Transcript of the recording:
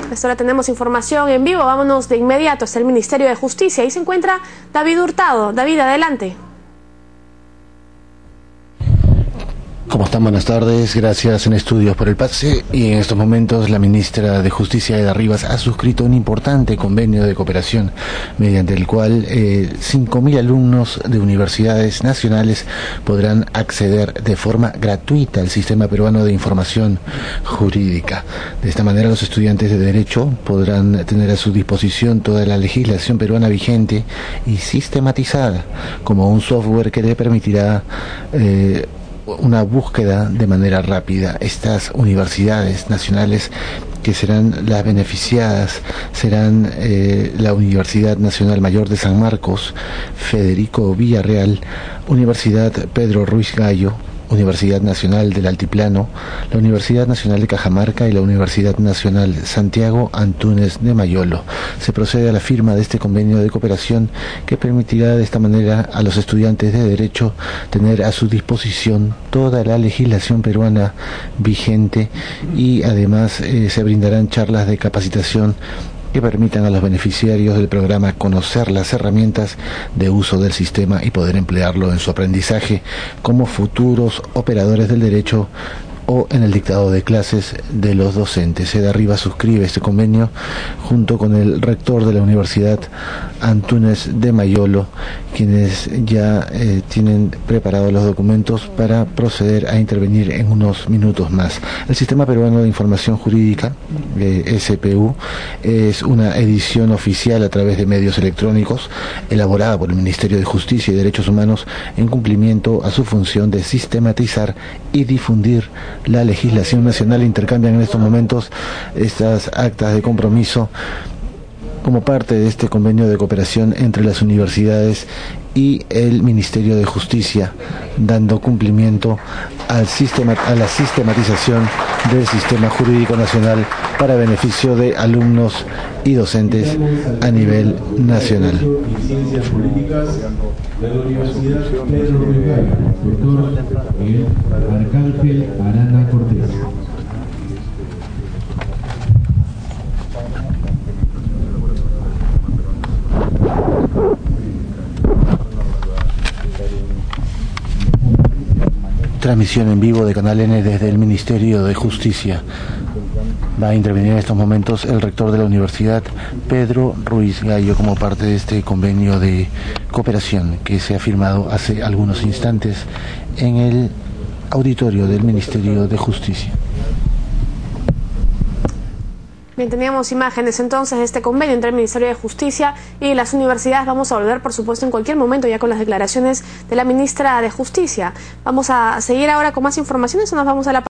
Hasta ahora tenemos información en vivo. Vámonos de inmediato hasta el Ministerio de Justicia. Ahí se encuentra David Hurtado. David, adelante. ¿Cómo están? Buenas tardes, gracias en estudios por el pase. Y en estos momentos la ministra de Justicia, Eda Rivas, ha suscrito un importante convenio de cooperación mediante el cual 5.000 alumnos de universidades nacionales podrán acceder de forma gratuita al Sistema Peruano de Información Jurídica. De esta manera los estudiantes de Derecho podrán tener a su disposición toda la legislación peruana vigente y sistematizada como un software que le permitirá una búsqueda de manera rápida. Estas universidades nacionales que serán las beneficiadas serán la Universidad Nacional Mayor de San Marcos, Federico Villarreal, Universidad Pedro Ruiz Gallo, Universidad Nacional del Altiplano, la Universidad Nacional de Cajamarca y la Universidad Nacional Santiago Antúnez de Mayolo. Se procede a la firma de este convenio de cooperación que permitirá de esta manera a los estudiantes de Derecho tener a su disposición toda la legislación peruana vigente y además se brindarán charlas de capacitación que permitan a los beneficiarios del programa conocer las herramientas de uso del sistema y poder emplearlo en su aprendizaje como futuros operadores del derecho o en el dictado de clases de los docentes. Eda Rivas suscribe este convenio junto con el rector de la Universidad Antúnez de Mayolo, quienes ya tienen preparados los documentos para proceder a intervenir en unos minutos más. El Sistema Peruano de Información Jurídica, SPU, es una edición oficial a través de medios electrónicos elaborada por el Ministerio de Justicia y Derechos Humanos en cumplimiento a su función de sistematizar y difundir la legislación nacional. Intercambian en estos momentos estas actas de compromiso como parte de este convenio de cooperación entre las universidades y el Ministerio de Justicia, dando cumplimiento a la sistematización del sistema jurídico nacional para beneficio de alumnos y docentes a nivel nacional. Ciencias Políticas de la Universidad Pedro Ruiz Gallo, doctor Miguel Arcángel Arana Cortés. Transmisión en vivo de Canal N desde el Ministerio de Justicia. Va a intervenir en estos momentos el rector de la Universidad, Pedro Ruiz Gallo, como parte de este convenio de cooperación que se ha firmado hace algunos instantes en el auditorio del Ministerio de Justicia. Bien, teníamos imágenes entonces de este convenio entre el Ministerio de Justicia y las universidades. Vamos a volver, por supuesto, en cualquier momento ya con las declaraciones de la ministra de Justicia. Vamos a seguir ahora con más informaciones o nos vamos a la